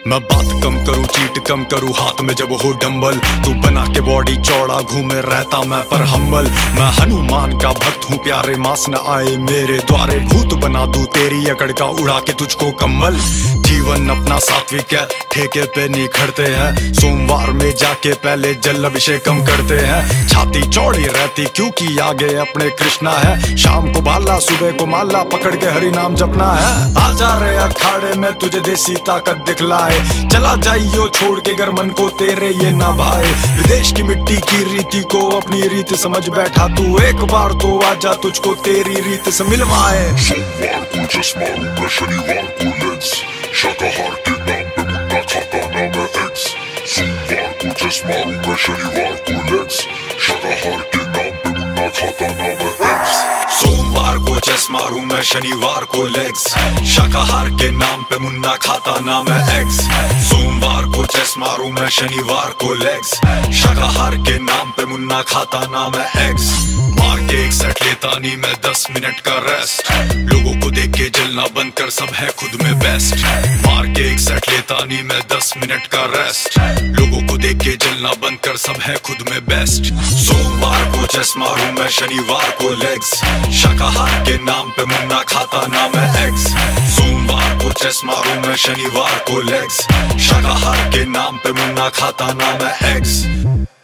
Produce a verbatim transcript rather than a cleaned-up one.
मैं बात कम करूं, चीट कम करूं, हाथ में जब हो डंबल। तू बना के बॉडी चौड़ा घूमे रहता मैं पर हम्बल। मैं हनुमान का भक्त हूँ, प्यारे मास न आए मेरे द्वारे। भूत बना दूं तेरी अकड़ का, उड़ा के तुझको कम्बल। जीवन अपना सात्विक है, ठेके पे निखरते हैं। सोमवार में जाके पहले जल अभिषेकम करते हैं। छाती चौड़ी रहती क्योंकि आगे अपने कृष्णा है। शाम को बाला, सुबह को माला, पकड़ के हरि नाम जपना है। आ जा रे अखाड़े में तुझे देसी ताकत दिखलाए। चला जाइयो छोड़ के घर मन को तेरे ये ना भाए। विदेश की मिट्टी की रीति को अपनी रीत समझ बैठा तू। एक बार तो आजा, तुझको तेरी रीत से मिलवाए। सोमवार को चश्मा लूं मैं, शनिवार को लेंस। शाकाहार के नाम पे मुन्ना खाता ना मैं एग्स। सोमवार को चश्मा लूं मैं, शनिवार को लेंस। शाकाहार के नाम पे मुन्ना खाता ना मैं एग्स। सोमवार को चेस मारूं मैं, शनिवार को लेग्स। शाकाहार के नाम पे मुन्ना खाता ना मैं एग्स। सोमवार को चेस मारूं मैं, शनिवार को लेग्स। शाकाहार के नाम पे मुन्ना खाता ना मैं एग्स। मार के एक सेट लेता नहीं मैं दस मिनट का रेस्ट। लोगों को देख के जलना बंद कर, सब है खुद में बेस्ट। मार के एक सेट लेता नहीं मैं दस मिनट का रेस्ट। लोगों को देख के जलना बंद कर, सब है खुद में बेस्ट। सोमवार को चेस मारूं मैं, शनिवार को लेग्स। शाकाहार के नाम पे मुन्ना खाता ना मैं एग्स। सोमवार को चेस मारूं मैं, शनिवार को लेग्स। शाकाहार के नाम पे मुन्ना खाता ना मैं एग्स।